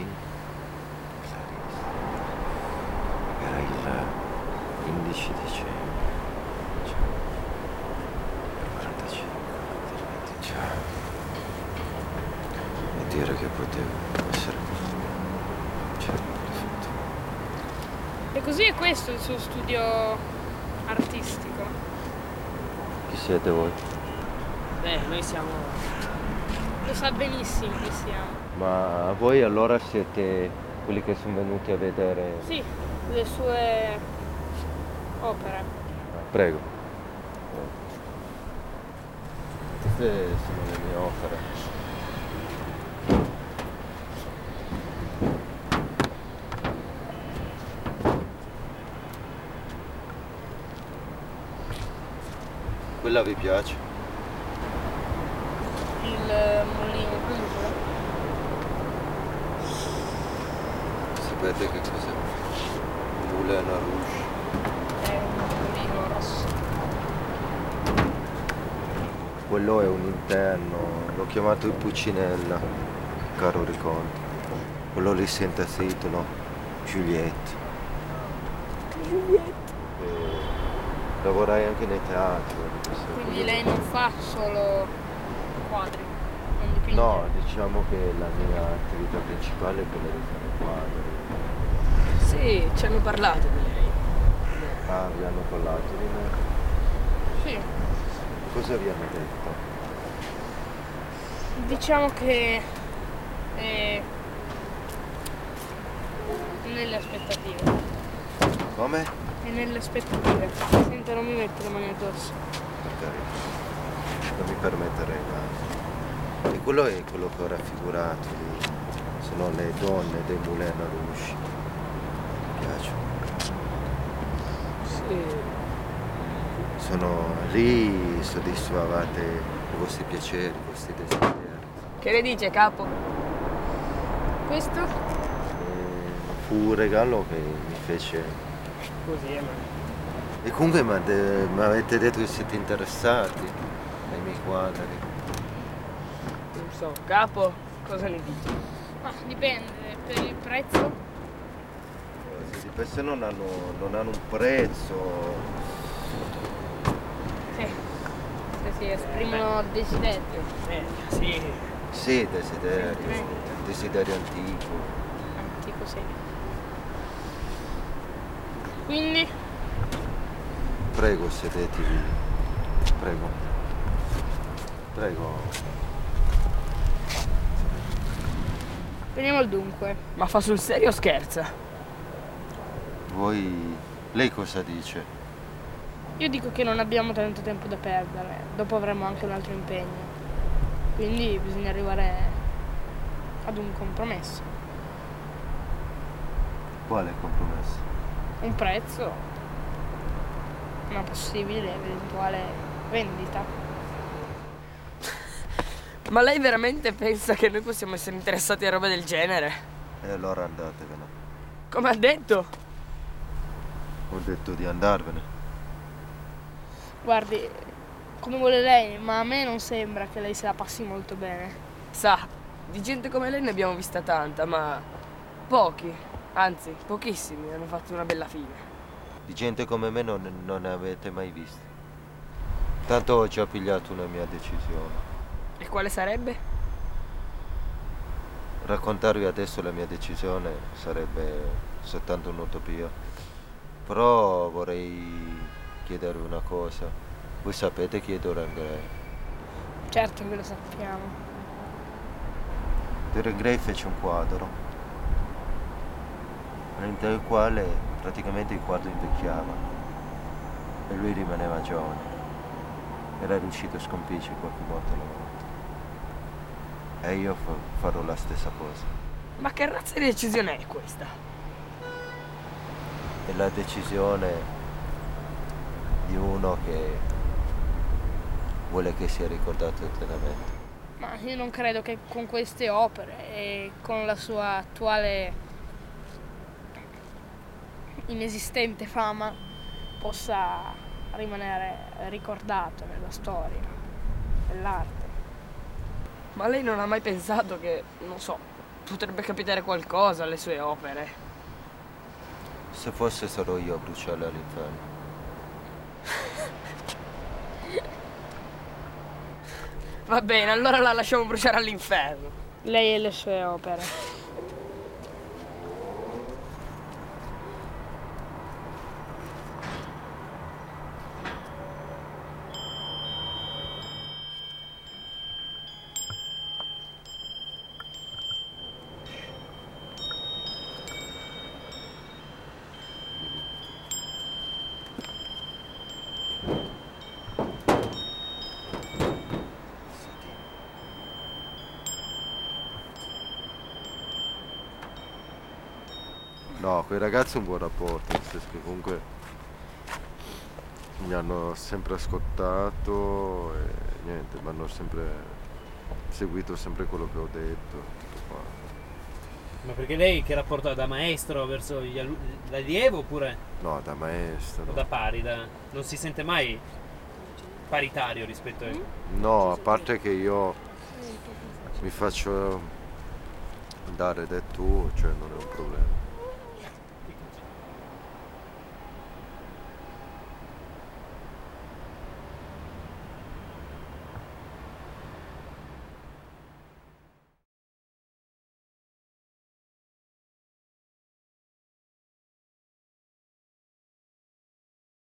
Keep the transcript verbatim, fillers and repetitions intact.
cinque. Clarissimo. Era il quindici dicembre. Cioè, quarantacinque, venti, cioè. E dire che potevo essere cioè, perfetto. E così è questo il suo studio artistico? Chi siete voi? Beh, noi siamo... Lo sa benissimo chi siamo. Ma voi allora siete quelli che sono venuti a vedere? Sì, le sue opere. Ah, prego. Queste sono le mie opere. Quella vi piace? Il Moulin Rouge. Sapete che cos'è? Moulin Rouge. È un mulino rosso. Quello è un interno, l'ho chiamato il Puccinella, caro Riconte. Quello lì sente il titolo, Juliette. Juliette. E lavorai anche nei teatri. Quindi lei non fa solo quadri, non dipinge? No, diciamo che la mia attività principale è quella di fare quadri. Sì, ci hanno parlato di lei. Ah, vi hanno parlato di me? Sì. Cosa vi hanno detto? Diciamo che è nelle aspettative. Come? È nelle aspettative. Senta, non mi metto le mani addosso. Per carità, non mi permetterei mai. E quello è quello che ho raffigurato lì. Sono le donne dei Moulin Rouge. Mi piacciono. Sì. Sono lì, soddisfavate i vostri piaceri, i vostri desideri. Che ne dice, capo? Questo? E fu un regalo che mi fece. Così, ma... E comunque mi avete detto che siete interessati ai miei quadri. Non so, capo, cosa ne dici? Ma dipende, per il prezzo. Di per sé non hanno, non hanno un prezzo. Sì. Sì, sì, esprimono desiderio. Eh, sì. Sì, desiderio, Sentimento. desiderio antico. Antico, sì. Quindi? Prego, sedetevi. Prego. Prego. Veniamo al dunque. Ma fa sul serio o scherza? Voi... Lei cosa dice? Io dico che non abbiamo tanto tempo da perdere, dopo avremo anche un altro impegno. Quindi bisogna arrivare ad un compromesso. Quale compromesso? Un prezzo, una possibile eventuale vendita. Ma lei veramente pensa che noi possiamo essere interessati a robe del genere? E allora andatevene. Come ha detto? Ho detto di andarvene. Guardi, come vuole lei, ma a me non sembra che lei se la passi molto bene. Sa, di gente come lei ne abbiamo vista tanta, ma pochi, anzi pochissimi hanno fatto una bella fine. Di gente come me non, non ne avete mai visto. Tanto ho già pigliato una mia decisione. E quale sarebbe? Raccontarvi adesso la mia decisione sarebbe soltanto un'utopia. Però vorrei chiedervi una cosa. Voi sapete chi è Dorian Gray? Certo che lo sappiamo. Dorian Gray fece un quadro, all'interno del quale praticamente il quadro invecchiava e lui rimaneva giovane. Era riuscito a sconfiggere qualche volta alla volta. E io fa- farò la stessa cosa. Ma che razza di decisione è questa? È la decisione di uno che vuole che sia ricordato eternamente. Ma io non credo che con queste opere e con la sua attuale inesistente fama possa rimanere ricordato nella storia dell'arte. Ma lei non ha mai pensato che, non so, potrebbe capitare qualcosa alle sue opere. Se fosse sarò io a bruciarle all'inferno. Va bene, allora la lasciamo bruciare all'inferno. Lei e le sue opere. No, quei ragazzi un buon rapporto, nel senso che comunque mi hanno sempre ascoltato e niente, mi hanno sempre seguito sempre quello che ho detto, tutto qua. Ma perché lei che rapporto ha da maestro verso gli allu- l'allievo oppure No, da maestro. da pari? Da... Non si sente mai paritario rispetto a... No, a parte che io mi faccio dare del tuo, cioè non è un problema.